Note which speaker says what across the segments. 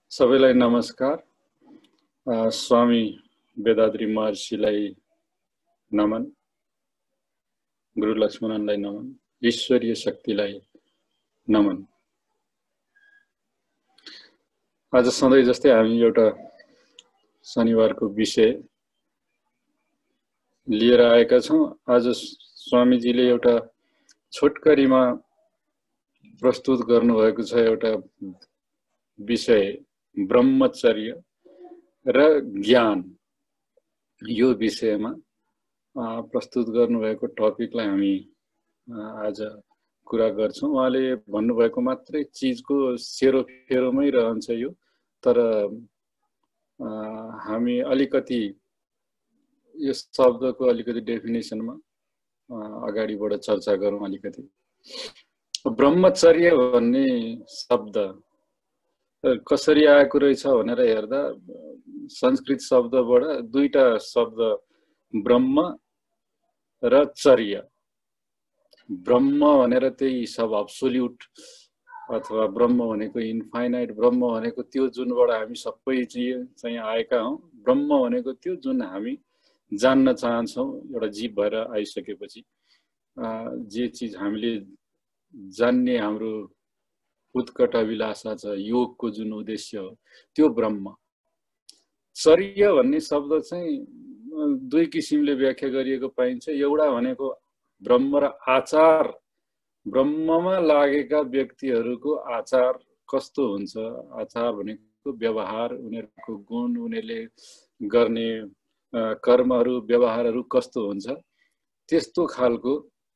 Speaker 1: सबैलाई नमस्कार। स्वामी वेदाद्री महर्षिलाई नमन, गुरु लक्ष्मणलाई नमन, ईश्वरीय शक्तिलाई नमन। आज सधैँ जस्तै हामी एउटा शनिबारको विषय लिएर आएका छौँ। आज स्वामीजीले एउटा छोटकरीमा प्रस्तुत गर्नुभएको छ एउटा विषय ब्रह्मचर्य र ज्ञान। यो विषयमा प्रस्तुत गर्नुभएको टपिकलाई हामी आज कुरा गर्छौँ। उहाँले भन्नुभएको मात्रै चिजको सेरोफेरोमै रहन्छ यो, तर हामी अलिकति यो शब्दको अलिकति डेफिनेसनमा अगाडिबाट चर्चा गरौँ। अलिकति ब्रह्मचर्य भन्ने शब्द कसरी आएको रहेछ भनेर हेर्दा संस्कृत शब्दबाट दुईटा शब्द ब्रह्म र चर्य। ब्रह्म भनेर त्यही सब अब्सोल्युट अथवा ब्रह्म भनेको इन्फाइनाइट, ब्रह्म भनेको त्यो जुनबाट हामी सबै चाहिँ आएका हौँ। ब्रह्म भनेको त्यो जुन हामी जान्न चाहन्छौँ एउटा जीव भएर आइसकेपछि। जे चिज हामीले जान्ने हाम्रो उत्कट अभिलाषा छ, योगको जुन उद्देश्य हो, त्यो ब्रह्म। चर्य भन्ने शब्द चाहिँ दुई किसिमले व्याख्या गरिएको पाइन्छ। एउटा भनेको ब्रह्म र आचार, ब्रह्ममा लागेका व्यक्तिहरूको आचार कस्तो हुन्छ। आचार भनेको व्यवहार, उनीहरूको गुण, उनीहरूले गर्ने कर्महरू, व्यवहारहरू कस्तो हुन्छ, त्यस्तो खालको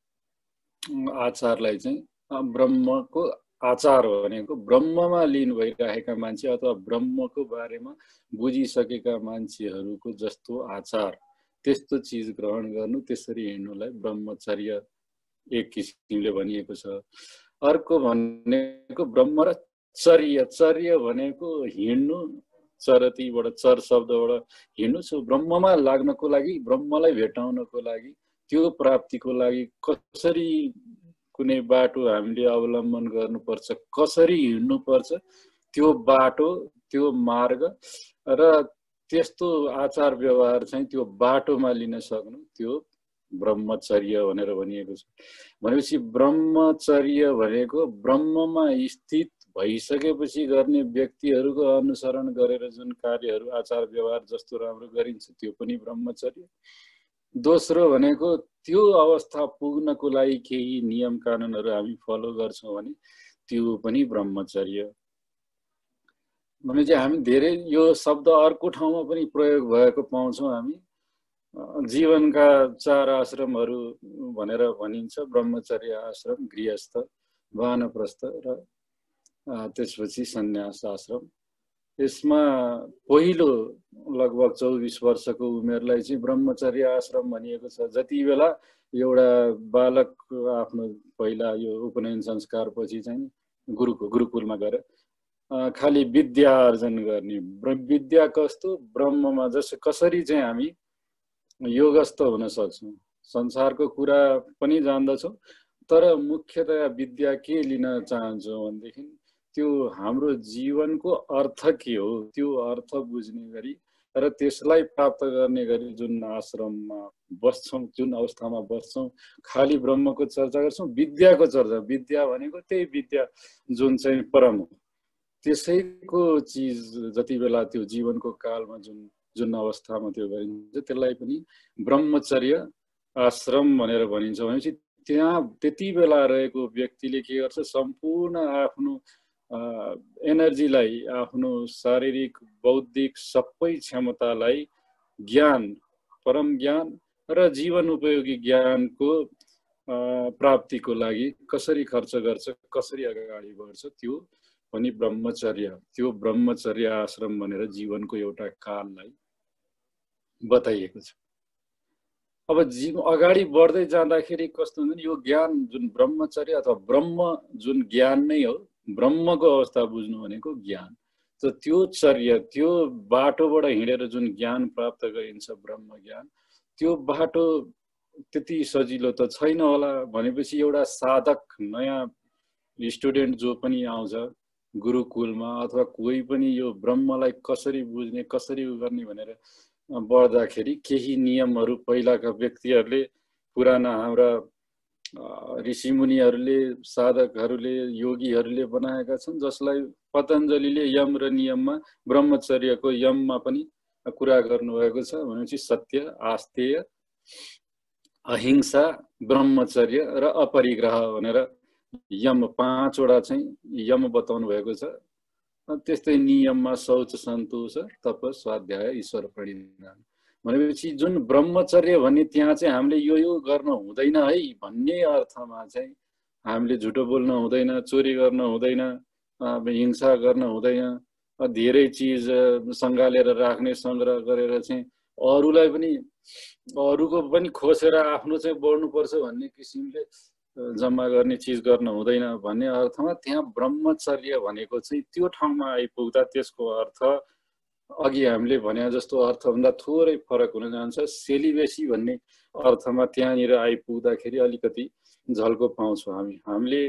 Speaker 1: आचारलाई चाहिँ ब्रह्मको आचार भनेको ब्रह्ममा लीन भइरहेका मान्छे अथवा ब्रह्मको बारेमा बुझिसकेका मान्छेहरूको जस्तो आचार, त्यस्तो चिज ग्रहण गर्नु, त्यसरी हिँड्नुलाई ब्रह्मचर्य एक किसिमले भनिएको छ। अर्को भनेको ब्रह्म र चर्य। चर्य भनेको हिँड्नु, चरतीबाट, चर शब्दबाट हिँड्नु। सो ब्रह्ममा लाग्नको लागि, ब्रह्मलाई भेटाउनको लागि, त्यो प्राप्तिको लागि कसरी कुनै बाटो हामीले अवलम्बन गर्नुपर्छ, कसरी हिँड्नुपर्छ, त्यो बाटो, त्यो मार्ग र त्यस्तो आचार व्यवहार चाहिँ त्यो बाटोमा लिन सक्नु, त्यो ब्रह्मचर्य भनेर भनिएको छ। भनेपछि ब्रह्मचर्य भनेको ब्रह्ममा स्थित भइसकेपछि गर्ने व्यक्तिहरूको अनुसरण गरेर जुन कार्यहरू, आचार व्यवहार जस्तो राम्रो गरिन्छ, त्यो पनि ब्रह्मचर्य। दोस्रो भनेको त्यो अवस्था पुग्नको लागि केही नियम कानुनहरू हामी फलो गर्छौँ भने त्यो पनि ब्रह्मचर्य। भनेपछि हामी धेरै यो शब्द अर्को ठाउँमा पनि प्रयोग भएको पाउँछौँ। हामी जीवनका चार आश्रमहरू भनेर भनिन्छ, ब्रह्मचर्य आश्रम, गृहस्थ, वानप्रस्थ र त्यसपछि सन्यास आश्रम। यसमा पहिलो लगभग 24 वर्षको उमेरलाई चाहिँ ब्रह्मचर्य आश्रम भनिएको छ। जति बेला एउटा बालक आफ्नो पहिला यो उपनयन संस्कारपछि चाहिँ गुरुकुलमा गएर खालि विद्या आर्जन गर्ने। विद्या कस्तो, ब्रह्ममा कसरी चाहिँ हामी योगस्थ हुन सक्छौँ, संसारको कुरा पनि जान्दछौँ, तर मुख्यतया विद्या के लिन चाहन्छौँ भनेदेखि त्यो हाम्रो जीवनको अर्थ के हो, त्यो अर्थ बुझ्ने गरी र त्यसलाई प्राप्त गर्ने गरी जुन आश्रममा बस्छौँ, जुन अवस्थामा बस्छौँ, खालि ब्रह्मको चर्चा गर्छौँ, विद्याको चर्चा। विद्या भनेको त्यही विद्या जुन चाहिँ परम हो, त्यसैको चिज जति बेला त्यो जीवनको कालमा जुन अवस्थामा त्यो गरिन्छ, त्यसलाई पनि ब्रह्मचर्य आश्रम भनेर भनिन्छ। भनेपछि त्यहाँ त्यति बेला रहेको व्यक्तिले के गर्छ, सम्पूर्ण आफ्नो एनर्जीलाई, आफ्नो शारीरिक, बौद्धिक सबै क्षमतालाई ज्ञान, परम ज्ञान र जीवन उपयोगी ज्ञानको प्राप्तिको लागि कसरी खर्च गर्छ, कसरी अगाडि बढ्छ, त्यो पनि ब्रह्मचर्य। त्यो ब्रह्मचर्य आश्रम भनेर जीवनको एउटा काललाई बताइएको छ। अब अगाडि बढ्दै जाँदाखेरि कस्तो हुन्छ, यो ज्ञान जुन ब्रह्मचर्य अथवा ब्रह्म जुन ज्ञान नै हो, ब्रह्मको अवस्था बुझ्नु भनेको ज्ञान। त त्यो चर्य, त्यो बाटोबाट हिँडेर जुन ज्ञान प्राप्त गरिन्छ, ब्रह्म ज्ञान, त्यो बाटो त्यति सजिलो त छैन होला। भनेपछि एउटा साधक, नयाँ स्टुडेन्ट जो पनि आउँछ, गुरुकुलमा अथवा कोही पनि यो ब्रह्मलाई कसरी बुझ्ने कसरी गर्ने भनेर बढ्दाखेरि केही नियमहरू पहिलाका व्यक्तिहरूले पुराना हाम्रा ऋषिमुनिहरूले साधकहरूले योगीहरूले बनाएका छन्, जसलाई पतञ्जलिले यम र नियममा ब्रह्मचर्यको यममा पनि कुरा गर्नुभएको छ। भनेपछि सत्य, आस्तेय, अहिंसा, ब्रह्मचर्य र अपरिग्रह भनेर यम 5 वटा चाहिँ यम बताउनु भएको छ। त्यस्तै नियममा शौच, सन्तोष, तप, स्वाध्याय, ईश्वर प्रणिधान भनेपछि जुन ब्रह्मचर्य भन्ने त्यहाँ चाहिँ हामीले यो गर्न हुँदैन है भन्ने अर्थमा चाहिँ हामीले झुटो बोल्न हुँदैन, चोरी गर्न हुँदैन, हिंसा गर्न हुँदैन, धेरै चिज सङ्घालेर राख्ने, सङ्ग्रह गरेर चाहिँ अरूलाई पनि अरूको पनि खोसेर आफ्नो चाहिँ बढ्नुपर्छ भन्ने किसिमले जम्मा गर्ने चिज गर्न हुँदैन भन्ने अर्थमा त्यहाँ ब्रह्मचर्य भनेको चाहिँ त्यो ठाउँमा आइपुग्दा त्यसको अर्थ अघि हामीले भने जस्तो अर्थभन्दा थोरै फरक हुन जान्छ। सेलिबेसी भन्ने अर्थमा त्यहाँनिर आइपुग्दाखेरि अलिकति झल्को पाउँछौँ हामीले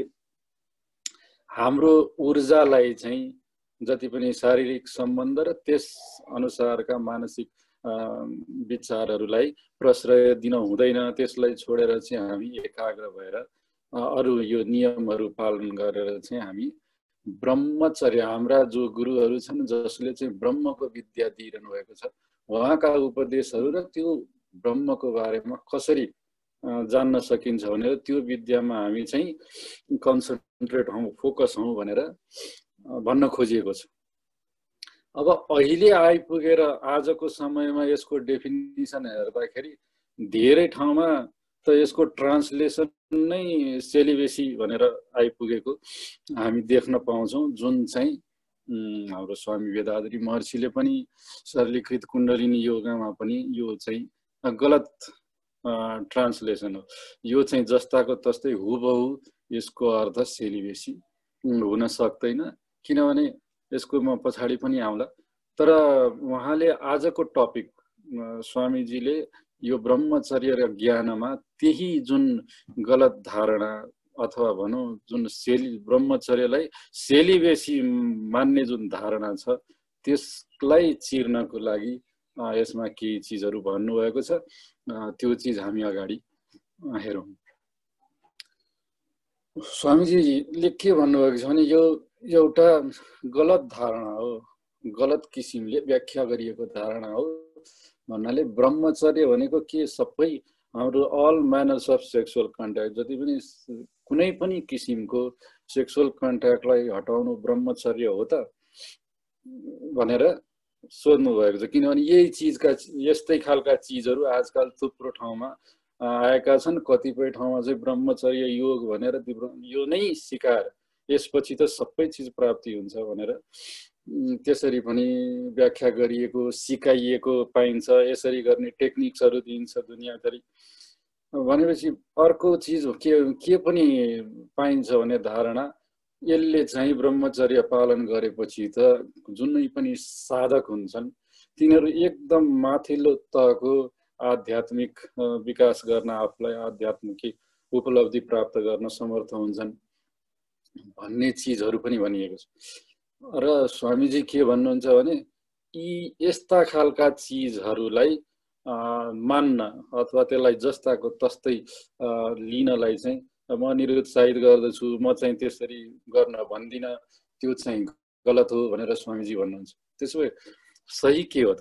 Speaker 1: हाम्रो ऊर्जालाई चाहिँ जति पनि शारीरिक सम्बन्ध र त्यस अनुसारका मानसिक विचारहरूलाई प्रश्रय दिन हुँदैन। त्यसलाई छोडेर चाहिँ हामी एकाग्र भएर अरू यो नियमहरू पालन गरेर चाहिँ हामी ब्रह्मचर्य, हाम्रा जो गुरुहरू छन् जसले चाहिँ ब्रह्मको विद्या दिइरहनु भएको छ उहाँका उपदेशहरू र त्यो ब्रह्मको बारेमा कसरी जान्न सकिन्छ भनेर त्यो विद्यामा हामी चाहिँ कन्सन्ट्रेट हौँ, फोकस हौँ भनेर भन्न खोजिएको छ। अब अहिले आइपुगेर आजको समयमा यसको डेफिनिसन हेर्दाखेरि धेरै ठाउँमा त यसको ट्रान्सलेसन नै सेलिबेसी भनेर आइपुगेको हामी देख्न पाउँछौँ, जुन चाहिँ हाम्रो स्वामी वेदाद्री महर्षिले पनि सरलीकृत कुण्डलिनी योगामा पनि यो चाहिँ गलत ट्रान्सलेसन हो। यो चाहिँ जस्ताको तस्तै हुबहु यसको अर्थ सेलिबेसी हुन सक्दैन, किनभने यसको म पछाडि पनि आउँला। तर उहाँले आजको टपिक स्वामीजीले यो ब्रह्मचर्य र ज्ञानमा त्यही जुन गलत धारणा अथवा भनौँ जुन ब्रह्मचर्यलाई सेलिबेसी मान्ने जुन धारणा छ त्यसलाई चिर्नको लागि यसमा केही चिजहरू भन्नुभएको छ। त्यो चिज हामी अगाडि हेरौँ। स्वामीजीले के भन्नुभएको छ भने यो एउटा गलत धारणा हो, गलत किसिमले व्याख्या गरिएको धारणा हो भन्नाले ब्रह्मचर्य भनेको के सबै हाम्रो all manners of sexual contact, जति पनि कुनै पनि किसिमको सेक्सुअल कन्ट्याक्टलाई हटाउनु ब्रह्मचर्य हो त भनेर सोध्नु भएको छ। किनभने यही चिजका यस्तै खालका चिजहरू आजकल थुप्रो ठाउँमा आएका छन्। कतिपय ठाउँमा चाहिँ ब्रह्मचर्य योग भनेर यो नै सिकाएर यसपछि त सबै चिज प्राप्ति हुन्छ भनेर त्यसरी पनि व्याख्या गरिएको सिकाइएको पाइन्छ। यसरी गर्ने टेक्निक्सहरू दिइन्छ दुनियाँभरि। भनेपछि अर्को चिज के पनि पाइन्छ भने धारणा यसले चाहिँ ब्रह्मचर्य पालन गरेपछि त जुनै पनि साधक हुन्छन् तिनीहरू एकदम माथिल्लो तहको आध्यात्मिक विकास गर्न, आफूलाई आध्यात्मिक उपलब्धि प्राप्त गर्न समर्थ हुन्छन् भन्ने चिजहरू पनि भनिएको छ। र स्वामीजी के भन्नुहुन्छ भने यी यस्ता खालका चिजहरूलाई मान्न अथवा त्यसलाई जस्ताको तस्तै लिनलाई चाहिँ म निरुत्साहित गर्दछु, म चाहिँ त्यसरी गर्न भन्दिनँ, त्यो चाहिँ गलत हो भनेर स्वामीजी भन्नुहुन्छ। त्यसो भए सही के हो त?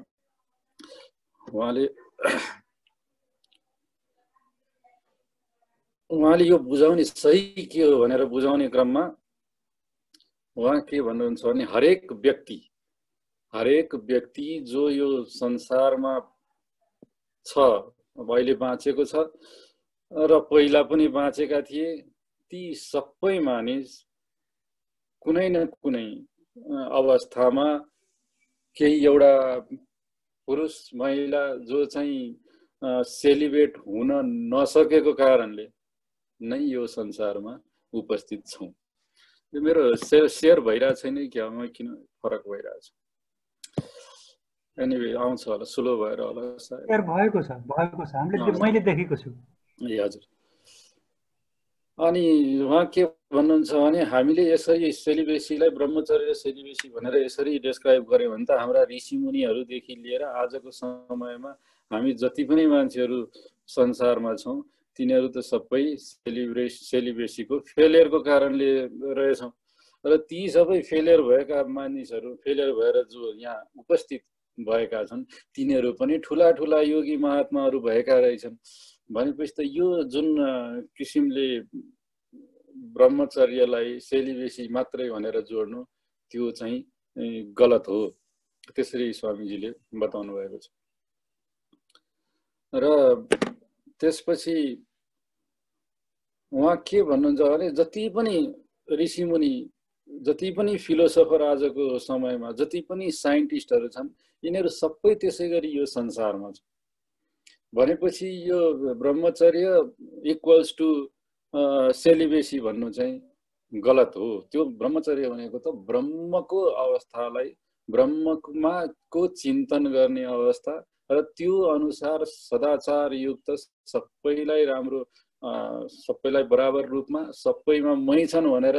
Speaker 1: उहाँले यो बुझाउने सही के हो भनेर बुझाउने क्रममा उहाँ के भन्नुहुन्छ भने हरेक व्यक्ति जो यो संसारमा छ, अहिले बाँचेको छ र पहिला पनि बाँचेका थिए, ती सबै मानिस कुनै न कुनै अवस्थामा केही एउटा पुरुष महिला जो चाहिँ सेलिब्रेट हुन नसकेको कारणले नै यो संसारमा उपस्थित छौँ। यो मेरो शेयर भइरहेको छैन क्या, म किन फरक भइरहेछ? एनिवे आउँछ होला, स्लो भएर होला सायद।
Speaker 2: शेयर भएको छ हामीले मैले देखेको छु।
Speaker 1: ए हजुर। अनि उहाँ के भन्नुहुन्छ भने हामीले यसरी सेलिबेसीलाई ब्रह्मचर्य र सेलिबेसी भनेर यसरी डिस्क्राइब गर्यौं भने त हाम्रा ऋषिमुनिहरूदेखि लिएर आजको समयमा हामी जति पनि मान्छेहरू संसारमा छौं तिनीहरू त सबै सेलिबेसीको फेलियरको कारणले रहेछौं र ती सबै फेलियर भएका मानिसहरू फेलियर भएर जो यहाँ उपस्थित भएका छन् तिनीहरू पनि ठूला ठूला योगी महात्माहरू भएका रहेछन् भनेपछि त यो जुन किसिमले ब्रह्मचर्यलाई सेलिबेसी मात्रै भनेर जोड्नु त्यो चाहिँ गलत हो त्यसरी स्वामीजीले बताउनु भएको छ र त्यसपछि उहाँ के भन्नुहुन्छ भने जति पनि ऋषिमुनि जति पनि फिलोसोफर आजको समयमा जति पनि साइन्टिस्टहरू छन् यिनीहरू सबै त्यसैगरी यो संसारमा छ भनेपछि यो ब्रह्मचर्य इक्वल्स टु सेलिबेसी भन्नु चाहिँ गलत हो त्यो ब्रह्मचर्य भनेको त ब्रह्मको अवस्थालाई ब्रह्ममा को चिन्तन गर्ने अवस्था र त्यो अनुसार सदाचार युक्त सबैलाई राम्रो सबैलाई बराबर रूपमा सबैमा मै छन् भनेर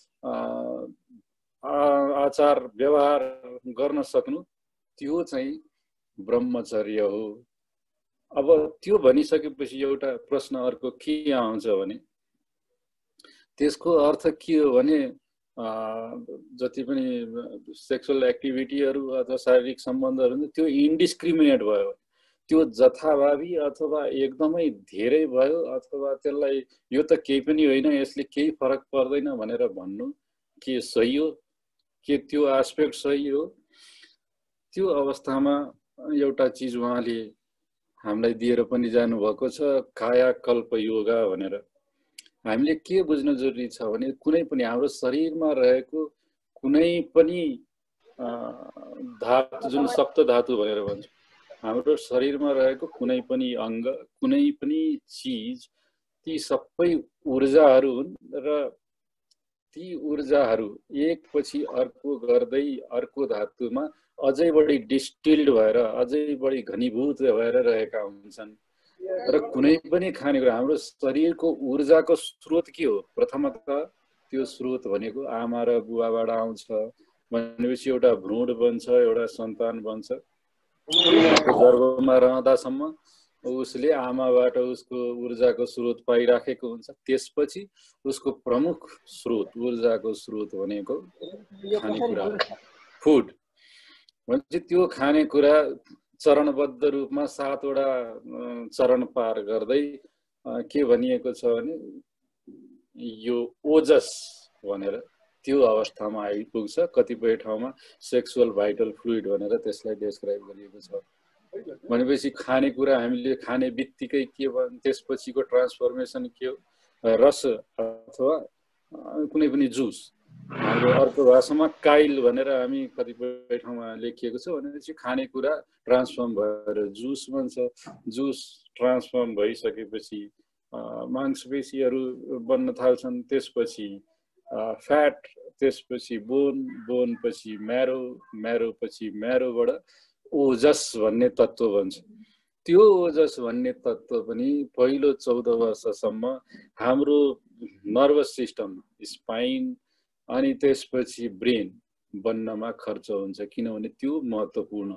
Speaker 1: आचार व्यवहार गर्न सक्नु त्यो चाहिँ ब्रह्मचर्य हो अब त्यो भनिसकेपछि एउटा प्रश्न अर्को के आउँछ भने त्यसको अर्थ के हो भने जति पनि सेक्सुअल एक्टिभिटीहरू अथवा शारीरिक सम्बन्धहरू त्यो इन्डिस्क्रिमिनेट भयो त्यो जथाभावी अथवा एकदमै धेरै भयो अथवा त्यसलाई यो त केही पनि होइन यसले केही फरक पर्दैन भनेर भन्नु के सही हो के त्यो एस्पेक्ट सही हो त्यो अवस्थामा एउटा चीज उहाँले हामीलाई दिएर पनि जानु भएको छ कायाकल्प योगा भनेर हामीले के बुझ्न जरुरी छ भने कुनै पनि हाम्रो शरीरमा रहेको कुनै पनि धातु जुन सप्त धातु भनेर भन्छ हाम्रो शरीरमा रहेको कुनै पनि अङ्ग कुनै पनि चीज ती सबै ऊर्जाहरू हुन् र ती ऊर्जाहरू एकपछि अर्को गर्दै अर्को धातुमा अझै बढी डिस्टिल्ड भएर अझै बढी घनीभूत भएर रहेका हुन्छन् र कुनै पनि खानेकुरा हाम्रो शरीरको ऊर्जाको स्रोत के हो प्रथमतः त्यो स्रोत भनेको आमा र बुवाबाट आउँछ भनेपछि एउटा भ्रूण बन्छ एउटा सन्तान बन्छ गर्भमा रहँदासम्म उसले आमाबाट उसको ऊर्जाको स्रोत पाइराखेको हुन्छ त्यसपछि उसको प्रमुख स्रोत ऊर्जाको स्रोत भनेको खानेकुरा फुड भनेपछि त्यो खानेकुरा चरणबद्ध रूपमा 7 वटा चरण पार गर्दै के भनिएको छ भने यो ओजस भनेर त्यो अवस्थामा आइपुग्छ कतिपय ठाउँमा सेक्सुअल भाइटल फ्लुइड भनेर त्यसलाई डिस्क्राइब गरिएको छ भनेपछि खानेकुरा हामीले खाने बित्तिकै के भन्छ त्यसपछिको ट्रान्सफर्मेसन के हो रस अथवा कुनै पनि जुस हाम्रो अर्को भाषामा काइल भनेर हामी कतिपय ठाउँमा लेखिएको छ भनेपछि खानेकुरा ट्रान्सफर्म भएर जुस बन्छ जुस ट्रान्सफर्म भइसकेपछि मांसपेशीहरू बन्न थाल्छन् त्यसपछि फ्याट त्यसपछि बोन बोन पछि म्यारो म्यारो पछि म्यारोबाट ओजस भन्ने तत्त्व बन्छ त्यो ओजस भन्ने तत्त्व पनि पहिलो 14 वर्षसम्म हाम्रो नर्भस सिस्टम स्पाइन अनि त्यसपछि ब्रेन बन्नमा खर्च हुन्छ किनभने त्यो महत्त्वपूर्ण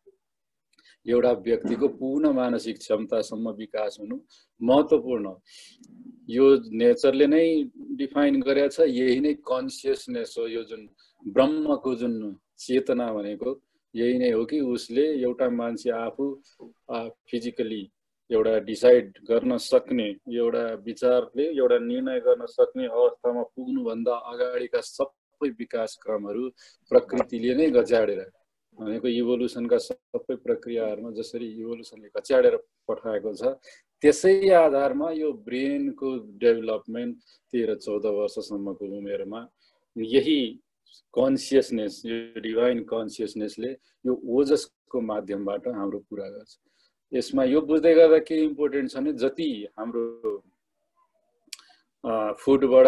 Speaker 1: एउटा व्यक्तिको पूर्ण मानसिक क्षमतासम्म विकास हुनु महत्त्वपूर्ण यो नेचरले नै डिफाइन गरेको छ यही नै कन्सियसनेस हो यो जुन ब्रह्मको जुन चेतना भनेको यही नै हो कि उसले एउटा मान्छे आफू फिजिकली एउटा डिसाइड गर्न सक्ने एउटा विचारले एउटा निर्णय गर्न सक्ने अवस्थामा पुग्नु भन्दा अगाडिका सबै विकास क्रमहरू प्रकृतिले नै गच्याडेर भनेको इभोल्युसनका सबै प्रक्रियाहरुमा जसरी इभोल्युसनले गच्याडेर पठाएको छ त्यसै आधारमा यो ब्रेनको डेभलपमेन्ट 13-14 वर्षसम्मको उमेरमा यही कन्सियसनेस यो डिभाइन कन्सियसनेसले यो ओजसको माध्यमबाट हाम्रो पूरा गर्छ यसमा यो बुझ्दै गर्दा के इम्पोर्टेन्ट छ भने जति हाम्रो फुडबाट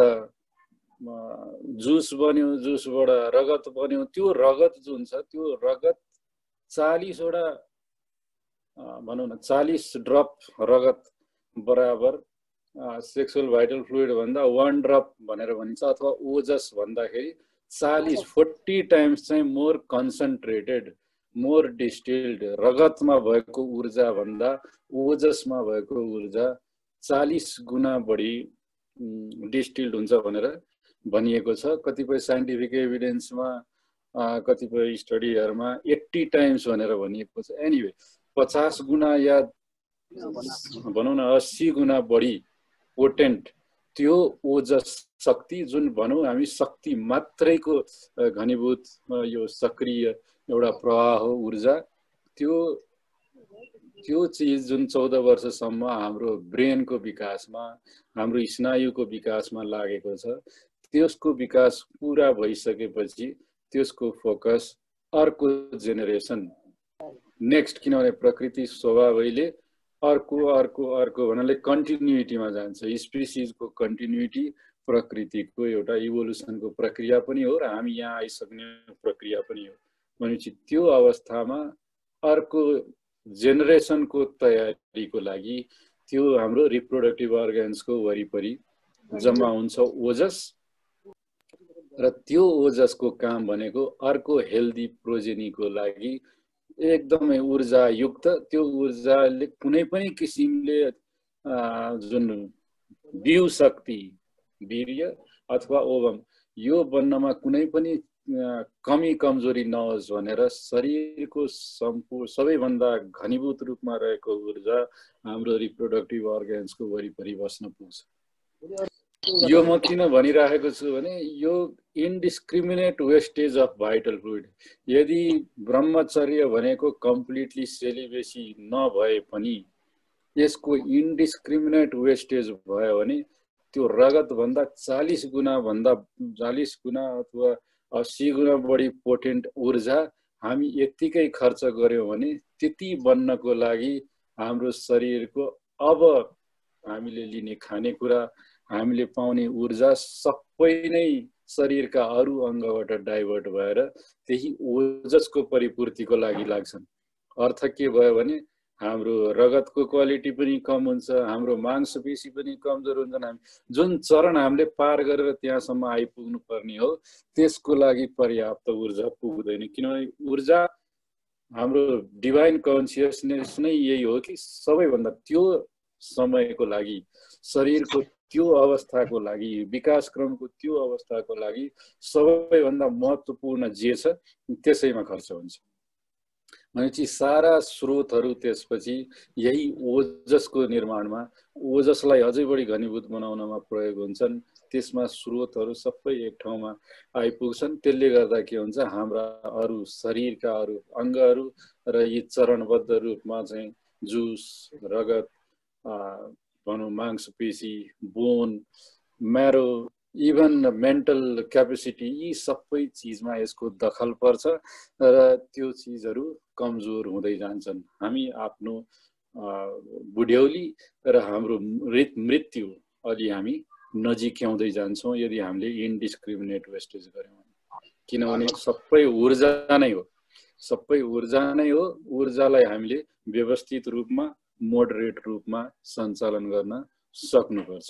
Speaker 1: जुस बन्यो जुसबाट रगत बन्यो त्यो रगत जुन छ त्यो रगत 40 वटा भनौं न 40 ड्रप रगत बराबर सेक्सुअल भाइटल फ्लुइड भन्दा 1 ड्रप भनेर भनिन्छ, अथवा ओजस भन्दाखेरि 40 टाइम्स चाहिँ मोर कन्सन्ट्रेटेड, मोर डिस्टिल्ड, रगतमा भएको ऊर्जा भन्दा ओजसमा भएको ऊर्जा 40 गुणा बढी डिस्टिल्ड हुन्छ भनेर भनिएको छ। कतिपय साइन्टिफिक एभिडेन्समा, कतिपय स्टडीहरूमा 80 टाइम्स भनेर भनिएको छ। एनिवे 50 गुणा या भनौँ न 80 गुणा बढी पोटेन्ट त्यो ओजस शक्ति, जुन भनौँ हामी शक्ति मात्रैको घनीभूत यो सक्रिय एउटा प्रवाह हो ऊर्जा, त्यो चिज जुन 14 वर्षसम्म हाम्रो ब्रेनको विकासमा, हाम्रो स्नायुको विकासमा लागेको छ, त्यसको विकास पुरा भइसकेपछि त्यसको फोकस अर्को जेनेरेसन नेक्स्ट, किनभने प्रकृति स्वभावैले अर्को अर्को अर्को भन्नाले कन्टिन्युटीमा जान्छ। स्पिसिजको कन्टिन्युटी प्रकृतिको एउटा इभोल्युसनको प्रक्रिया पनि हो र हामी यहाँ आइसक्ने प्रक्रिया पनि हो। भनेपछि त्यो अवस्थामा अर्को जेनेरेसनको तयारीको लागि त्यो हाम्रो रिप्रोडक्टिभ अर्गन्सको वरिपरि जम्मा हुन्छ ओजस, र त्यो ओजसको काम भनेको अर्को हेल्दी प्रोजेनीको लागि एकदमै ऊर्जायुक्त, त्यो ऊर्जाले कुनै पनि किसिमले जुन बिउ शक्ति, वीर्य अथवा ओभम, यो बन्नमा कुनै पनि कमी कमजोरी नहोस् भनेर शरीरको सम्पूर्ण सबैभन्दा घनीभूत रूपमा रहेको ऊर्जा हाम्रो रिप्रोडक्टिभ अर्गन्सको वरिपरि बस्न पुग्छ। यो म किन भनिराखेको छु भने यो indiscriminate wastage of vital fluid, यदि ब्रह्मचर्य भनेको कम्प्लिटली सेलिबेसी नभए पनि यसको इन्डिस्क्रिमिनेट वेस्टेज भयो भने त्यो रगत भन्दा 40 गुणा अथवा 80 गुणा बढी पोटेन्ट ऊर्जा हामी यतिकै खर्च गर्यौं भने त्यति बन्नको लागि हाम्रो शरीरको अब हामीले लिने खानेकुरा, हामीले पाउने ऊर्जा सबै नै शरीरका अरू अङ्गबाट डाइभर्ट भएर त्यही ओजसको परिपूर्तिको लागि लाग्छन्। अर्थ के भयो भने हाम्रो रगतको क्वालिटी पनि कम हुन्छ, हाम्रो मांसपेशी पनि कमजोर हुन्छन्। हामी जुन चरण हामीले पार गरेर त्यहाँसम्म आइपुग्नु पर्ने हो त्यसको लागि पर्याप्त ऊर्जा पुग्दैन, किनभने ऊर्जा हाम्रो डिभाइन कन्सियसनेस नै यही हो कि सबैभन्दा त्यो समयको लागि, शरीरको त्यो अवस्थाको लागि, विकास क्रमको त्यो अवस्थाको लागि सबैभन्दा महत्त्वपूर्ण जे छ त्यसैमा खर्च हुन्छ। भनेपछि सारा स्रोतहरू त्यसपछि यही ओजसको निर्माणमा, ओजसलाई अझै बढी घनीभूत बनाउनमा प्रयोग हुन्छन्। त्यसमा स्रोतहरू सबै एक ठाउँमा आइपुग्छन्। त्यसले गर्दा के हुन्छ, हाम्रा अरू शरीरका अरू अङ्गहरू र यी चरणबद्ध रूपमा चाहिँ जुस, रगत, भनौँ मांसपेशी, bone, marrow, even mental capacity, यी सबै चिजमा यसको दखल पर्छ र त्यो चिजहरू कमजोर हुँदै जान्छन्। हामी आफ्नो बुढ्यौली र हाम्रो मृत्यु अलि हामी नजिक्याउँदै जान्छौँ यदि हामीले इन्डिस्क्रिमिनेट वेस्टेज गर्यौँ। किनभने सबै ऊर्जा नै हो, सबै ऊर्जा नै हो। ऊर्जालाई हामीले व्यवस्थित रूपमा, मोडरेट रूपमा सञ्चालन गर्न सक्नुपर्छ।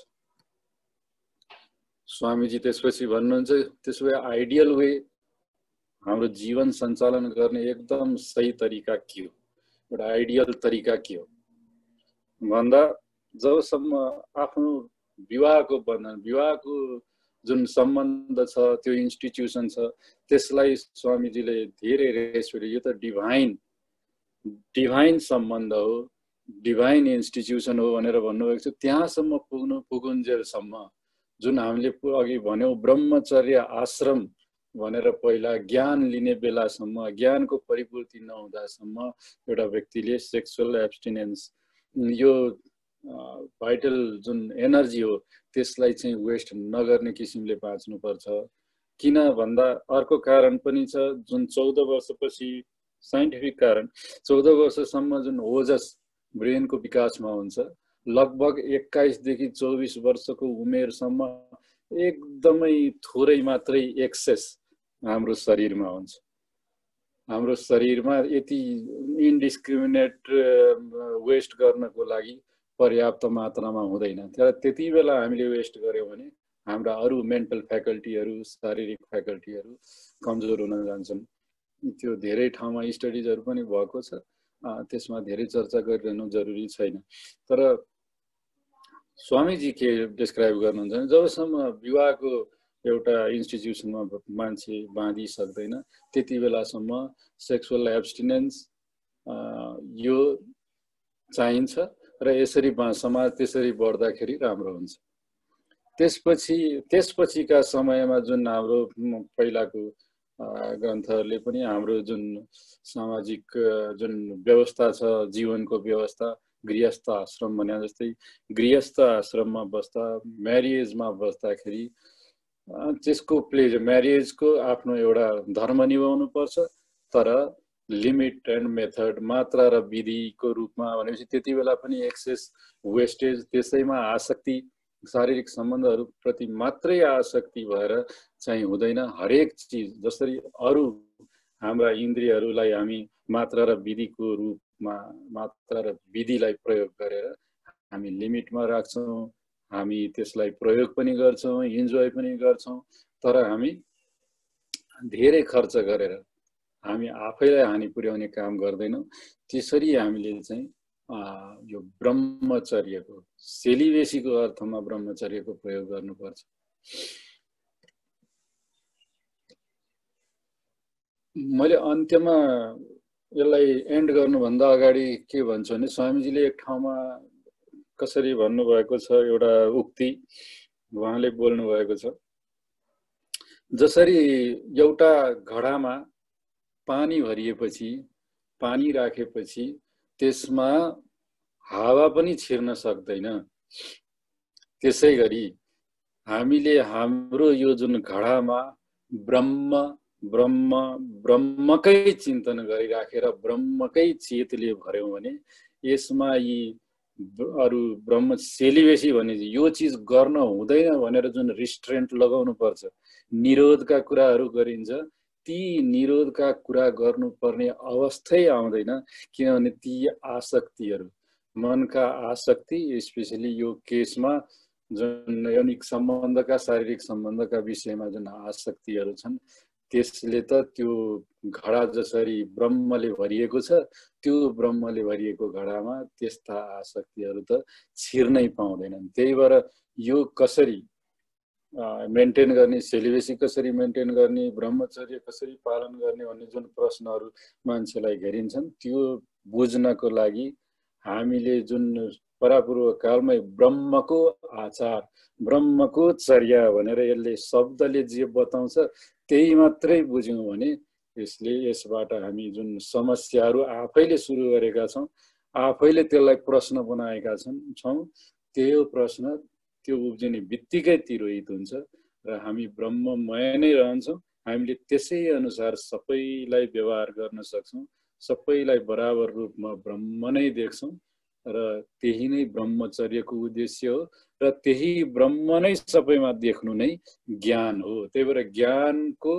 Speaker 1: स्वामीजी त्यसपछि भन्नुहुन्छ, त्यसो भए आइडियल वे, हाम्रो जीवन सञ्चालन गर्ने एकदम सही तरिका के हो, एउटा आइडियल तरिका के हो भन्दा जबसम्म आफ्नो विवाहको बन्धन, विवाहको जुन सम्बन्ध छ, त्यो इन्स्टिट्युसन छ, त्यसलाई स्वामीजीले धेरै रेस्पेक्ट, यो त डिभाइन सम्बन्ध हो, डिभाइन इन्स्टिट्युसन हो भनेर भन्नुभएको छ। त्यहाँसम्म पुगुन्जेलसम्म जुन हामीले अघि भन्यौँ ब्रह्मचर्य आश्रम भनेर पहिला ज्ञान लिने बेलासम्म, ज्ञानको परिपूर्ति नहुँदासम्म एउटा व्यक्तिले सेक्सुअल एब्स्टिनेन्स, यो भाइटल जुन एनर्जी हो त्यसलाई चाहिँ वेस्ट नगर्ने किसिमले बाँच्नुपर्छ। किन भन्दा अर्को कारण पनि छ, जुन 14 वर्षपछि साइन्टिफिक कारण, 14 वर्षसम्म जुन ओजस ब्रेनको विकासमा हुन्छ, लगभग 21 देखि 24 वर्षको उमेरसम्म एकदमै थोरै मात्रै एक्सेस हाम्रो शरीरमा हुन्छ। हाम्रो शरीरमा यति इन्डिस्क्रिमिनेट वेस्ट गर्नको लागि पर्याप्त मात्रामा हुँदैन। तर त्यति बेला हामीले वेस्ट गर्यौँ भने हाम्रा अरू मेन्टल फ्याकल्टीहरू, शारीरिक फ्याकल्टीहरू कमजोर हुन जान्छन्। त्यो धेरै ठाउँमा स्टडिजहरू पनि भएको छ, त्यसमा धेरै चर्चा गरिरहनु जरुरी छैन। तर स्वामीजी के डिस्क्राइब गर्नुहुन्छ भने जबसम्म विवाहको एउटा इन्स्टिट्युसनमा मान्छे बाँधिसक्दैन त्यति बेलासम्म सेक्सुअल एब्स्टिनेन्स यो चाहिन्छ र यसरी समाज त्यसरी बढ्दाखेरि राम्रो हुन्छ। त्यसपछिका समयमा जुन हाम्रो पहिलाको ग्रन्थहरूले पनि हाम्रो जुन सामाजिक जुन व्यवस्था छ, जीवनको व्यवस्था, गृहस्थ आश्रम भने जस्तै गृहस्थ आश्रममा बस्दा, म्यारिएजमा बस्दाखेरि त्यसको प्लेज, म्यारिएजको आफ्नो एउटा धर्म निभाउनु पर्छ, तर लिमिट एन्ड मेथड, मात्रा र विधिको रूपमा भनेपछि त्यति बेला पनि एक्सेस, वेस्टेज, त्यसैमा आसक्ति, शारीरिक सम्बन्धहरू प्रति मात्रै आसक्ति भएर चाहिँ हुँदैन। हरेक चिज जसरी अरू हाम्रा इन्द्रियहरूलाई हामी मात्रा र विधिको रूपमा, मात्रा र विधिलाई प्रयोग गरेर हामी लिमिटमा राख्छौँ, हामी त्यसलाई प्रयोग पनि गर्छौँ, इन्जोय पनि गर्छौँ, तर हामी धेरै खर्च गरेर हामी आफैलाई हानि पुर्याउने काम गर्दैनौँ। त्यसरी हामीले चाहिँ यो ब्रह्मचर्यको, सेलिबेसीको अर्थमा ब्रह्मचर्यको प्रयोग गर्नुपर्छ। मैले अन्त्यमा यसलाई एन्ड गर्नुभन्दा अगाडि के भन्छु भने स्वामीजीले एक ठाउँमा कसरी भन्नुभएको छ, एउटा उक्ति उहाँले बोल्नु भएको छ, जसरी एउटा घडामा पानी भरिएपछि, पानी राखेपछि त्यसमा हावा पनि छिर्न सक्दैन, त्यसै गरी हामीले हाम्रो यो जुन घडामा ब्रह्मकै चिन्तन गरिराखेर ब्रह्मकै चेतले भर्यौं भने यसमा यी अरू ब्रह्म सेलिबेसी भने यो चिज गर्न हुँदैन भनेर जुन रिस्ट्रेन्ट लगाउनु पर्छ, निरोधका कुराहरू गरिन्छ, ती निरोधका कुरा गर्नुपर्ने अवस्थै आउँदैन, किनभने ती आसक्तिहरू, मनका आसक्ति, स्पेसली यो केसमा जुन यौनिक सम्बन्धका, शारीरिक सम्बन्धका विषयमा जुन आसक्तिहरू छन्, त्यसले त त्यो घडा जसरी ब्रह्मले भरिएको छ, त्यो ब्रह्मले भरिएको घडामा त्यस्ता आसक्तिहरू त छिर्नै पाउँदैनन्। त्यही भएर यो कसरी मेन्टेन गर्ने, सेलिबेसी कसरी मेन्टेन गर्ने, ब्रह्मचर्य कसरी पालन गर्ने भन्ने जुन प्रश्नहरू मान्छेलाई घेरिन्छन्, त्यो बुझ्नको लागि हामीले जुन परापूर्व कालमै ब्रह्मको आचार, ब्रह्मको चर्या भनेर यसले शब्दले जे बताउँछ त्यही मात्रै बुझ्यौँ भने यसबाट हामी जुन समस्याहरू आफैले सुरु गरेका छौँ, आफैले त्यसलाई प्रश्न बनाएका छौँ, त्यो प्रश्न त्यो उब्जिने बित्तिकै तिरोहित हुन्छ र हामी ब्रह्ममय नै रहन्छौँ। हामीले त्यसै अनुसार सबैलाई व्यवहार गर्न सक्छौँ, सबैलाई बराबर रूपमा ब्रह्म नै देख्छौँ र त्यही नै ब्रह्मचर्यको उद्देश्य हो र त्यही ब्रह्म नै सबैमा देख्नु नै ज्ञान हो। त्यही भएर ज्ञानको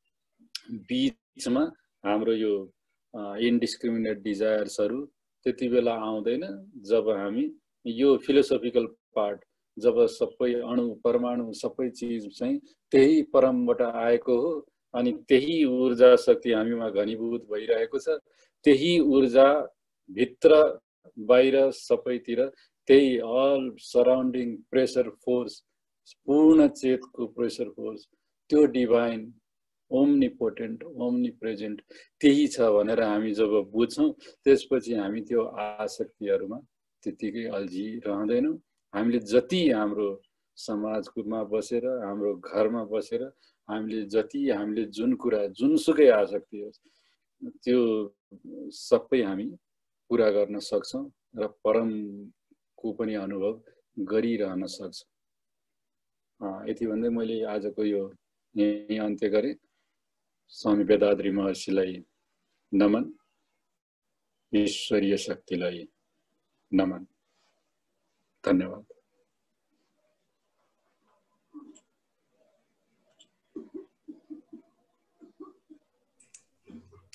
Speaker 1: बीचमा हाम्रो यो इन्डिस्क्रिमिनेट डिजायर्सहरू त्यति बेला आउँदैन जब हामी यो फिलोसोफिकल पार्ट, जब सबै अणु परमाणु सबै चिज चाहिँ त्यही परमबाट आएको हो अनि त्यही ऊर्जा शक्ति हामीमा घनीभूत भइरहेको छ, त्यही ऊर्जा भित्र बाहिर सबैतिर त्यही अल सराउन्डिङ प्रेसर फोर्स, पूर्ण चेतको प्रेसर फोर्स, त्यो डिभाइन ओम्निपोटेन्ट, ओम्निप्रेजेन्ट त्यही छ भनेर हामी जब बुझ्छौँ, त्यसपछि हामी त्यो आसक्तिहरूमा त्यतिकै अल्झिरहँदैनौँ। हामीले जति हाम्रो समाजमा बसेर, हाम्रो घरमा बसेर हामीले जुन कुरा, जुनसुकै आसक्ति होस् त्यो सबै हामी पुरा गर्न सक्छौँ र परमको पनि अनुभव गरिरहन सक्छौँ। यति भन्दै मैले आजको यो यही अन्त्य गरेँ। स्वामी वेदाद्री महर्षिलाई नमन, ईश्वरीय शक्तिलाई नमन। धन्यवाद।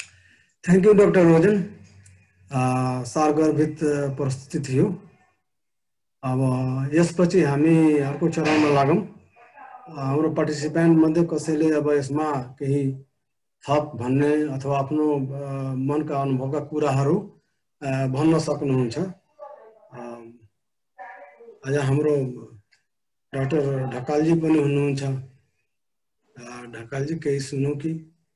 Speaker 2: Thank you doctor Rojan. सारगर्भित प्रस्तुति थियो। अब यसपछि हामी अर्को चरणमा लागौँ। हाम्रो पार्टिसिपेन्ट मध्ये कसैले अब यसमा केही थप भन्ने अथवा आफ्नो मनका अनुभवका कुराहरू भन्न सक्नुहुन्छ। आज हाम्रो डाक्टर ढकालजी पनि हुनुहुन्छ। ढकालजी केही सुनौ कि?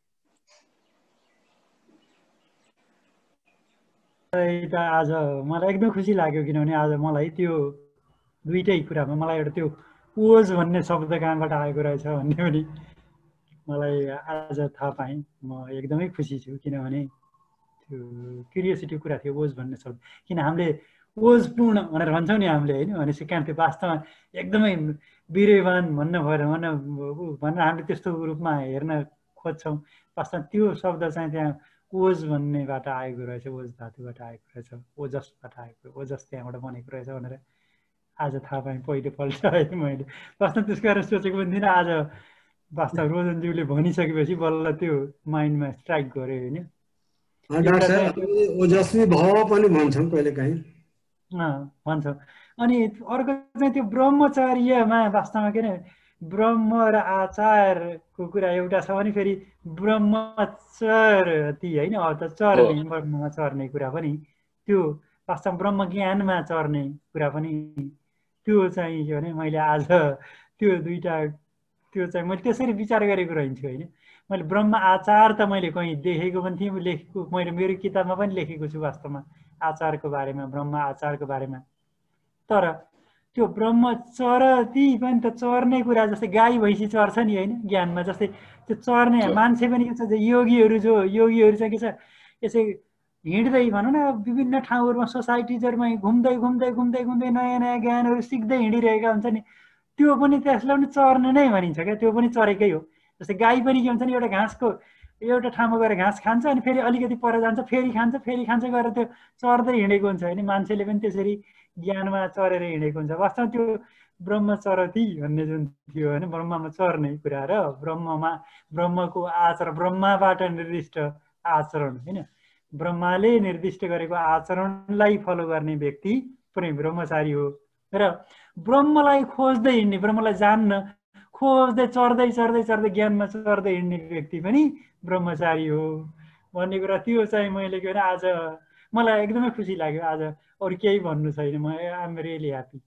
Speaker 3: आज मलाई एकदम खुसी लाग्यो, किनभने आज मलाई त्यो दुईटै कुरामा मलाई एउटा त्यो ओज भन्ने शब्द कहाँबाट आएको रहेछ भन्ने पनि मलाई आज थाहा पाएँ। म एकदमै खुसी छु, किनभने त्यो क्युरियोसिटी कुरा थियो ओज भन्ने शब्द। किन हामीले ओजपूर्ण भनेर भन्छौँ नि हामीले, होइन? भनेपछि कहाँ त्यो वास्तवमा एकदमै वीर्यवान भन्न भनेर हामीले त्यस्तो रूपमा हेर्न खोज्छौँ। वास्तवमा त्यो शब्द चाहिँ त्यहाँ ओज भन्नेबाट आएको रहेछ, ओज धातुबाट आएको रहेछ, ओजसबाट आएको, ओजस त्यहाँबाट बनेको रहेछ भनेर आज थाहा पाएँ पहिलोपल्ट है मैले। वास्तव त्यसको बारेमा सोचेको पनि थिइनँ। आज वास्तव रोजनज्यूले भनिसकेपछि बल्ल त्यो माइन्डमा स्ट्राइक गर्यो, होइन?
Speaker 2: डाक्टर साहब ओजस्वी भाव पनि भन्छौँ कहिलेकाहीँ,
Speaker 3: भन्छौँ। अनि अर्को चाहिँ त्यो ब्रह्मचर्यमा वास्तवमा के अरे ब्रह्म र आचारको कुरा एउटा छ भने फेरि ब्रह्मचर्ती, होइन? अब त चर्ने, ब्रह्ममा चर्ने कुरा पनि त्यो वास्तवमा ब्रह्म ज्ञानमा चर्ने कुरा पनि त्यो चाहिँ के भने मैले आज त्यो दुईटा त्यो चाहिँ मैले त्यसरी विचार गरेको रहन्छु, होइन? मैले ब्रह्म आचार त मैले कहीँ देखेको पनि थिएँ, लेखेको मैले मेरो किताबमा पनि लेखेको छु वास्तवमा आचारको बारेमा, ब्रह्म आचारको बारेमा। तर त्यो ब्रह्म चरती पनि त चर्ने कुरा, जस्तै गाई भैँसी चर्छ नि, होइन? ज्ञानमा जस्तै त्यो चर्ने मान्छे पनि के छ, योगीहरू चाहिँ के छ, यसै हिँड्दै भनौँ न विभिन्न ठाउँहरूमा सोसाइटिजहरूमा घुम्दै घुम्दै घुम्दै घुम्दै नयाँ नयाँ ज्ञानहरू सिक्दै हिँडिरहेका हुन्छ नि, त्यो पनि त्यसलाई पनि चर्ने नै भनिन्छ क्या। त्यो पनि चरेकै हो। जस्तै गाई पनि के हुन्छ नि, एउटा घाँसको एउटा ठाउँमा गएर घाँस खान्छ, अनि फेरि अलिकति पर जान्छ, फेरि खान्छ गरेर त्यो चर्दै हिँडेको हुन्छ, होइन? मान्छेले पनि त्यसरी ज्ञानमा चरेर हिँडेको हुन्छ। वास्तवमा त्यो ब्रह्मचरती भन्ने जुन थियो, होइन, ब्रह्ममा चर्ने कुरा र ब्रह्मको आचरण, ब्रह्माबाट निर्दिष्ट आचरण, होइन? ब्रह्माले निर्दिष्ट गरेको आचरणलाई फलो गर्ने व्यक्ति पनि ब्रह्मचारी हो। र ब्रह्मलाई खोज्दै हिँड्ने, ब्रह्मलाई जान्न खोज्दै चर्दै चर्दै चर्दै ज्ञानमा चर्दै हिँड्ने व्यक्ति पनि ब्रह्मचारी हो भन्ने कुरा त्यो चाहिँ मैले के भने आज मलाई एकदमै खुसी लाग्यो। आज अरू केही भन्नु छैन, म आम रियली ह्याप्पी।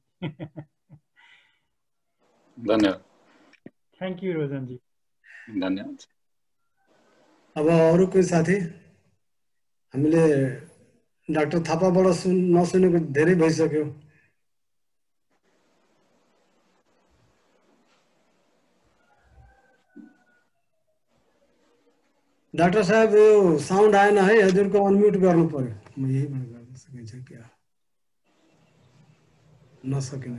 Speaker 1: धन्यवाद।
Speaker 3: थ्याङ्क यू रोजनजी,
Speaker 1: धन्यवाद।
Speaker 2: अब अरू कोही साथी? हामीले डाक्टर थापाबाट नसुनेको धेरै भइसक्यो। डाक्टर साहब यो साउन्ड आएन है, हजुरको अनम्युट गर्नु पर्यो। म यही गर्न सकिन्छ क्या? नसकिने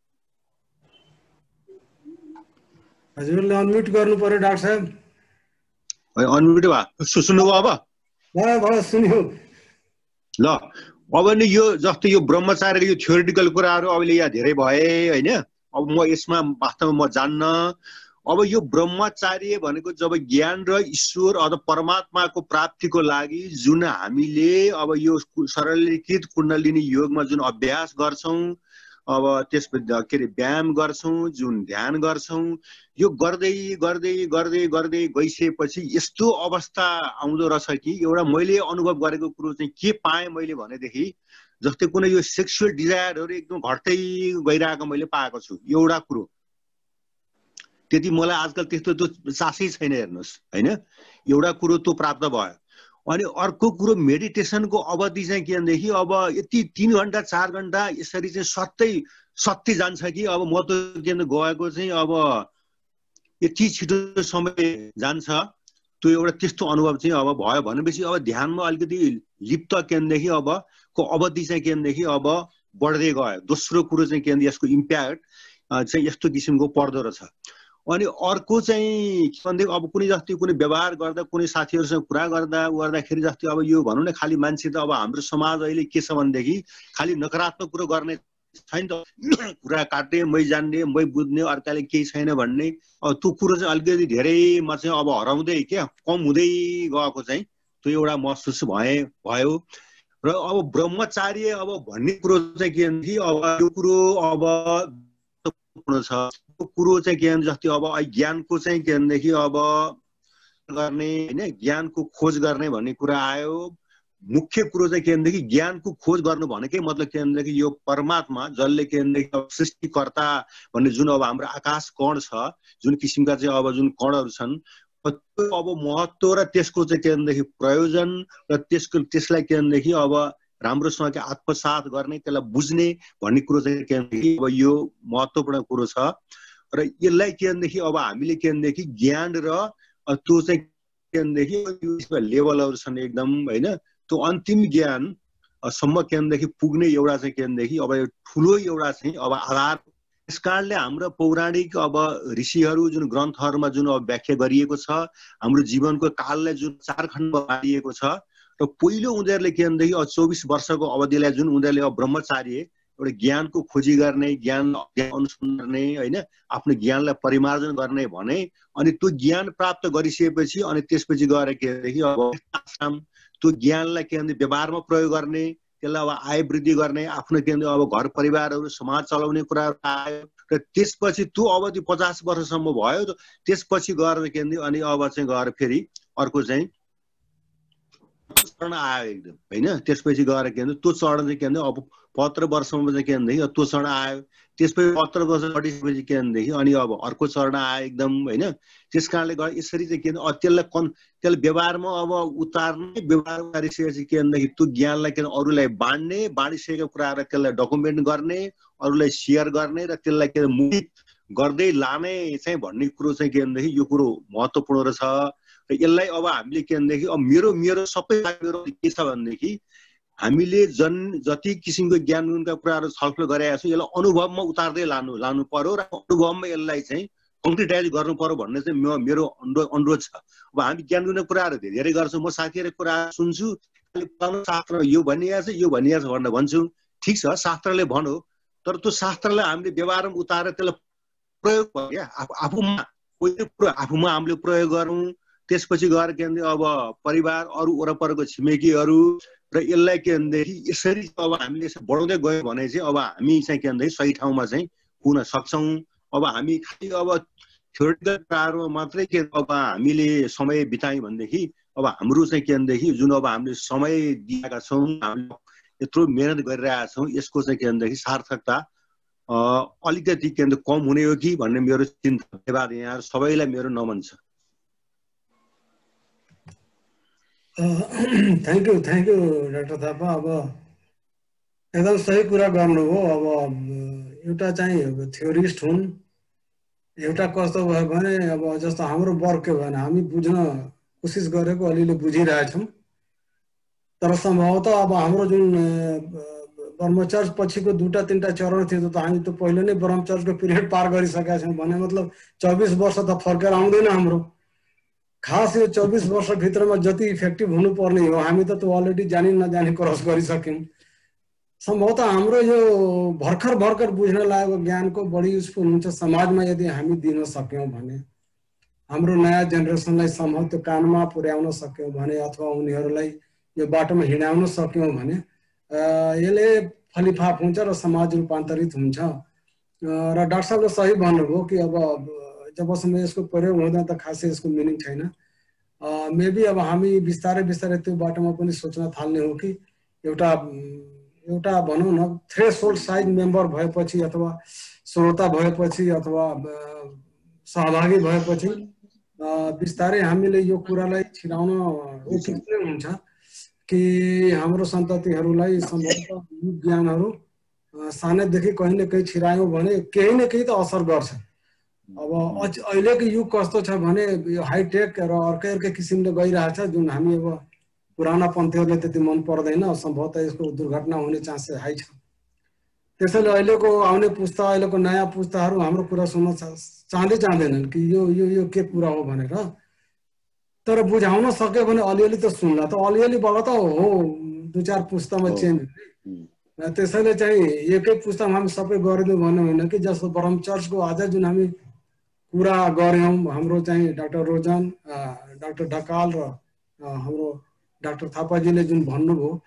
Speaker 2: हजुरले अनम्युट गर्नु पर्यो डाक्टर साहब।
Speaker 4: अनम्युट भयो, सुन्नुभयो? अब
Speaker 2: भयो सुन्यो।
Speaker 4: ल अब नि यो जस्तो यो ब्रह्मचार्यको यो थ्योरिटिकल कुराहरू अहिले यहाँ धेरै भए, होइन? अब म यसमा वास्तवमा म जान्न। अब यो ब्रह्मचार्य भनेको जब ज्ञान र ईश्वर अथवा परमात्माको प्राप्तिको लागि जुन हामीले अब यो सरलीकृत कुण्डलिनी योगमा जुन अभ्यास गर्छौँ, अब त्यसपछि के अरे व्यायाम गर्छौँ, जुन ध्यान गर्छौँ, यो गर्दै गर्दै गर्दै गर्दै गइसकेपछि यस्तो अवस्था आउँदो रहेछ कि एउटा मैले अनुभव गरेको कुरो चाहिँ के पाएँ मैले भनेदेखि, जस्तै कुनै यो सेक्सुअल डिजायरहरू एकदम घट्दै गइरहेको मैले पाएको छु। एउटा कुरो त्यति मलाई आजकल त्यस्तो त्यो चासै छैन, हेर्नुहोस्, होइन? एउटा कुरो त्यो प्राप्त भयो। अनि अर्को कुरो मेडिटेसनको अवधि चाहिँ के भनेदेखि अब यति 3 घण्टा 4 घण्टा यसरी चाहिँ सत्य जान्छ कि अब म त के गएको चाहिँ अब यति छिटो समय जान्छ। त्यो एउटा त्यस्तो अनुभव चाहिँ अब भयो भनेपछि अब ध्यानमा अलिकति लिप्त केन्द्रदेखि अब को अवधि चाहिँ केन्द्रदेखि अब बढ्दै गयो। दोस्रो कुरो चाहिँ के भन्दा यसको इम्प्याक्ट चाहिँ यस्तो किसिमको पर्दो रहेछ। अनि अर्को चाहिँ के भन्दाखेरि अब कुनै जस्तै कुनै व्यवहार गर्दा कुनै साथीहरूसँग कुरा गर्दाखेरि जस्तै अब यो भनौँ न खालि मान्छे त अब हाम्रो समाज अहिले के छ भनेदेखि खालि नकारात्मक कुरो गर्ने छैन त, कुरा काट्ने, मै जान्ने, मै बुझ्ने, अर्काले केही छैन भन्ने, अब त्यो कुरो चाहिँ अलिकति धेरैमा चाहिँ अब हराउँदै क्या कम हुँदै गएको चाहिँ त्यो एउटा महसुस भयो। र अब ब्रह्मचार्य अब भन्ने कुरो चाहिँ के भनेदेखि अब यो कुरो अब छ यो कुरो चाहिँ के भने जस्तै अब ज्ञानको चाहिँ के भनेदेखि अब गर्ने हैन ज्ञानको खोज गर्ने भन्ने कुरा आयो। मुख्य कुरो चाहिँ के भनेदेखि ज्ञानको खोज गर्नु भनेकै मतलब के भनेदेखि यो परमात्मा जसले के भनेदेखि सृष्टिकर्ता भन्ने जुन अब हाम्रो आकाश कण छ, जुन किसिमका चाहिँ अब जुन कणहरू छन्, अब महत्त्व र त्यसको चाहिँ के भनेदेखि प्रयोजन र त्यसलाई के भनेदेखि अब राम्रोसँग आत्मसात गर्ने, त्यसलाई बुझ्ने भन्ने कुरो चाहिँ के भनेदेखि अब यो महत्त्वपूर्ण कुरो छ। र यसलाई के भनेदेखि अब हामीले के भनेदेखि ज्ञान र त्यो चाहिँ के भनेदेखि लेभलहरू छन् एकदम हैन, त्यो अन्तिम ज्ञान सम्म के भनेदेखि पुग्ने एउटा चाहिँ के भनेदेखि अब ठुलो एउटा चाहिँ अब आधार। यस कारणले हाम्रो पौराणिक अब ऋषिहरू जुन ग्रन्थहरूमा जुन अब व्याख्या गरिएको छ, हाम्रो जीवनको काललाई जुन 4 खण्डमा बाँडिएको छ, र पहिलो उनीहरूले के भनेदेखि 24 वर्षको अवधिलाई जुन उनीहरूले अब ब्रह्मचार्य एउटा ज्ञानको खोजी गर्ने, ज्ञान अनुसन्धान गर्ने हैन, आफ्नो ज्ञानलाई परिमार्जन गर्ने भने, अनि त्यो ज्ञान प्राप्त गरिसकेपछि अनि त्यसपछि गएर के भनेदेखि अब आश्रम त्यो ज्ञानलाई के भने व्यवहारमा प्रयोग गर्ने, त्यसलाई अब आय वृद्धि गर्ने, आफ्नो के भने अब घर परिवारहरू समाज चलाउने कुराहरू आयो। र त्यसपछि त्यो अवधि 50 वर्षसम्म भयो। त्यसपछि गएर के भने अनि अब चाहिँ गएर फेरि अर्को चाहिँ चरण आयो एकदम हैन। त्यसपछि गएर के भने त्यो चरण चाहिँ के भने अब 17 वर्षमा चाहिँ के भनेदेखि त्यो चरण आयो। त्यसपछि 17 वर्ष घटिसकेपछि के भनेदेखि अनि अब अर्को चरण आयो एकदम हैन। त्यस कारणले गर्दा यसरी चाहिँ के भने त्यसलाई व्यवहारमा अब उतार्ने, व्यवहार गरिसकेपछि के भनेदेखि त्यो ज्ञानलाई के अरूलाई बाँड्ने, बाँडिसकेको कुराहरूलाई त्यसलाई डकुमेन्ट गर्ने, अरूलाई सेयर गर्ने र त्यसलाई के मुक्त गर्दै लाने चाहिँ भन्ने कुरो चाहिँ के भनेदेखि यो कुरो महत्त्वपूर्ण रहेछ। र यसलाई अब हामीले के भनेदेखि अब मेरो सबै मेरो के छ भनेदेखि हामीले जति किसिमको ज्ञान गुणका कुराहरू छलफल गरेका छौँ, यसलाई अनुभवमा उतार्दै लानु पर्यो र अनुभवमा यसलाई चाहिँ कन्क्रिटाइज गर्नु पर्यो भन्ने चाहिँ मेरो अनुरोध छ। अब हामी ज्ञान गुणका कुराहरू धेरै गर्छौँ, म साथीहरूको कुरा सुन्छु, शास्त्र यो भनिएको छ, यो भनिएको छ भनेर भन्छु, ठिक छ शास्त्रले भन्यो, तर त्यो शास्त्रलाई हामीले व्यवहारमा उतारेर त्यसलाई प्रयोग गर्यो क्या, आफूमा हामीले प्रयोग गरौँ। त्यसपछि गएर के भने अब परिवार, अरू वरपरको छिमेकीहरू र यसलाई के भनेदेखि यसरी अब हामीले बढाउँदै गयौँ भने चाहिँ अब हामी चाहिँ के भनेदेखि सही ठाउँमा चाहिँ पुग्न सक्छौँ। अब हामी खालि अब थ्योरिटिकल कुराहरूमा मात्रै के अब हामीले समय बितायौँ भनेदेखि अब हाम्रो चाहिँ के भनेदेखि जुन अब हामीले समय दिएका छौँ, हामीले यत्रो मेहनत गरिरहेका छौँ, यसको चाहिँ के भनेदेखि सार्थकता अलिकति के भन्छ कम हुने हो कि भन्ने मेरो चिन्ता। धन्यवाद, यहाँ सबैलाई मेरो नमन छ।
Speaker 2: Thank you doctor Thapa. अब एकदम सही कुरा गर्नुभयो। अब एउटा चाहिँ थ्योरिस्ट हुन्, एउटा कस्तो भयो भने अब जस्तो हाम्रो वर्क के भने हामी बुझ्न कोसिस गरेको अलिअलि बुझिरहेछौँ, तर सम्भवतः अब हाम्रो जुन ब्रह्मचर्य पछिको 2-3टा चरण थियो त हामी त पहिले नै ब्रह्मचर्यको पिरियड पार गरिसकेका छौँ भने मतलब 24 वर्ष त फर्केर आउँदैन हाम्रो। खास यो 24 वर्षभित्रमा जति इफेक्टिभ हुनुपर्ने हो हामी त त्यो अलरेडी जानी नजानी क्रस गरिसक्यौँ। सम्भवतः हाम्रो यो भर्खर बुझ्न लागेको ज्ञानको बढी युजफुल हुन्छ समाजमा यदि हामी दिन सक्यौँ भने, हाम्रो नयाँ जेनेरेसनलाई सम्भव त्यो कानमा पुर्याउन सक्यौँ भने अथवा उनीहरूलाई यो बाटोमा हिँडाउन सक्यौँ भने यसले फलिफाप हुन्छ र समाज रूपान्तरित हुन्छ। र डाक्टर साहबले सही भन्नुभयो कि अब जबसम्म यसको प्रयोग हुँदैन त खासै यसको मिनिङ छैन। मेबी अब हामी बिस्तारै त्यो बाटोमा पनि सोच्न थाल्ने हो कि एउटा भनौँ न थ्रेसहोल्ड साइज मेम्बर भएपछि अथवा श्रोता भएपछि अथवा सहभागी भएपछि बिस्तारै हामीले यो कुरालाई छिराउन उचित नै हुन्छ कि हाम्रो सन्ततिहरूलाई सम्भवतः यो ज्ञानहरू सानैदेखि कहीँ न कहीँ छिरायौँ भने केही न केही त असर गर्छ। अब अहिलेको युग कस्तो छ भने यो हाइटेक र अर्कै किसिमले गइरहेछ जुन हामी अब पुराना पन्थीहरूले त्यति मन पर्दैन, सम्भवतः यसको दुर्घटना हुने चान्सेस हाई छ। त्यसैले अहिलेको आउने पुस्ता, अहिलेको नयाँ पुस्ताहरू हाम्रो कुरा सुन्न चाहँदैनन् कि यो के कुरा हो भनेर, तर बुझाउन सक्यो भने अलिअलि त सुन्ला, त अलिअलिबाट त हो 2-4 पुस्तामा चेन्ज हुने। त्यसैले चाहिँ एकै पुस्तामा हामी सबै गरिदिउँ भन्ने होइन कि जस्तो ब्रह्मचर्यको आज जुन हामी कुरा गऱ्यौँ, हाम्रो चाहिँ डाक्टर रोजन, डाक्टर ढकाल र हाम्रो डाक्टर थापाजीले जुन भन्नुभयो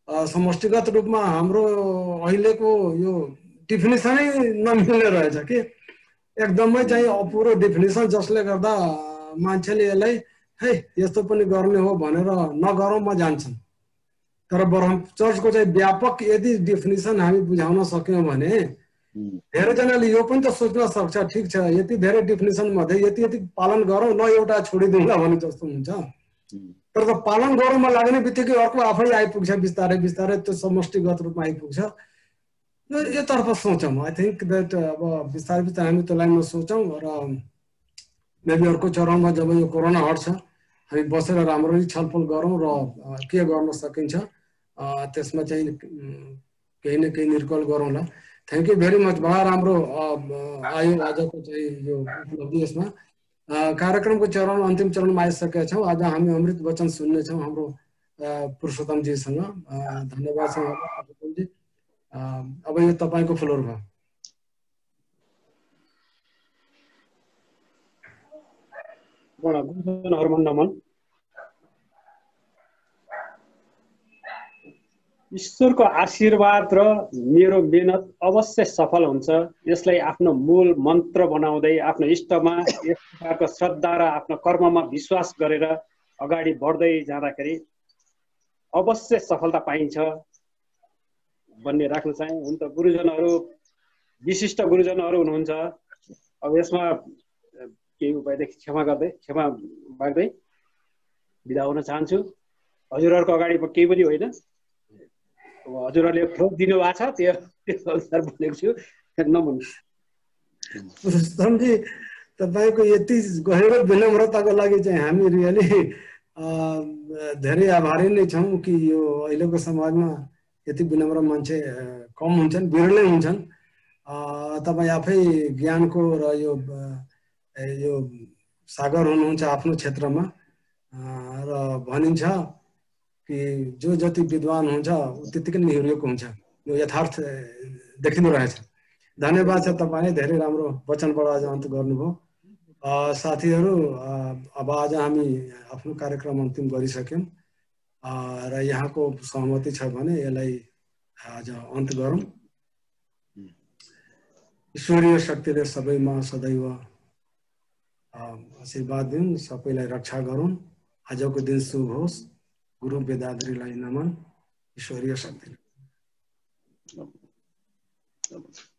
Speaker 2: समष्टिगत रूपमा हाम्रो अहिलेको यो डिफिनिसनै नमिल्ने रहेछ कि एकदमै चाहिँ अपुरो डिफिनिसन, जसले गर्दा मान्छेले यसलाई है यस्तो पनि गर्ने हो भनेर नगरौँमा जान्छन्। तर ब्रह्म चर्चको चाहिँ व्यापक यदि डिफिनिसन हामी बुझाउन सक्यौँ भने धेरैजनाले यो पनि त सोच्न सक्छ, ठिक छ यति धेरै डिफिनिसन मध्ये यति यति पालन गरौँ, न एउटा छोडिदिउँला भने जस्तो हुन्छ। तर त पालन गरौँमा लाग्ने बित्तिकै अर्को आफै आइपुग्छ, बिस्तारै बिस्तारै त्यो समष्टिगत रूपमा आइपुग्छ। योतर्फ सोचौँ। आई थिङ्क द्याट अब बिस्तारै बिस्तारै हामी त्यो लाइनमा सोचौँ र मेबी अर्को चरणमा जब यो कोरोना हट्छ हामी बसेर राम्ररी छलफल गरौँ र के गर्न सकिन्छ त्यसमा चाहिँ केही न केही निर्कल गरौँला। Thank you very much. बडा राम्रो आयो आजको चाहिँ यो उपलब्धि। यसमा कार्यक्रमको चरण अन्तिम चरणमा आइसकेका छौँ। आज हामी अमृत वचन सुन्नेछौँ हाम्रो पुरुषोत्तमजीसँग। धन्यवाद छ पुरुषोत्तमजी। अब यो तपाईँको फ्लोर भयो।
Speaker 5: गुरुजनहरूमा नमन। ईश्वरको आशीर्वाद र मेरो मेहनत अवश्य सफल हुन्छ। यसलाई आफ्नो मूल मन्त्र बनाउँदै आफ्नो इष्टमा यस प्रकारको श्रद्धा र आफ्नो कर्ममा विश्वास गरेर अगाडि बढ्दै जाँदाखेरि अवश्य सफलता पाइन्छ भन्ने राख्न चाहे। हुन त गुरुजनहरू विशिष्ट गुरुजनहरू हुनुहुन्छ। अब यसमा केही उपायदेखि क्षमा माग्दै बिदा हुन चाहन्छु। हजुरहरूको अगाडि केही पनि होइन, हजुरहरूले थोक दिनुभएको छ त्यो अनुसार बोलेको छु। नभन्नु
Speaker 2: पुरुषोत्तमजी, तपाईँको यति गहिरो विनम्रताको लागि चाहिँ हामी रियली धेरै आभारी नै छौँ कि यो अहिलेको समाजमा यति विनम्र मान्छे कम हुन्छन्, बिरलै हुन्छन्। तपाईँ आफै ज्ञानको र यो सागर हुनुहुन्छ आफ्नो क्षेत्रमा र भनिन्छ कि जो जति विद्वान हुन्छ त्यतिकै निर्योगको हुन्छ। यो यथार्थ देखिँदो रहेछ। धन्यवाद छ तपाईँले, धेरै राम्रो वचनबाट आज अन्त गर्नुभयो। साथीहरू, अब आज हामी आफ्नो कार्यक्रम अन्तिम गरिसक्यौँ र यहाँको सहमति छ भने यसलाई आज अन्त गरौँ। ईश्वरीय शक्तिले सबैमा सदैव आशीर्वाद दिउन्, सबैलाई रक्षा गरून्। आजको दिन शुभ होस्। गुरु वेदाद्रीलाई नमन। ईश्वरीय शक्ति।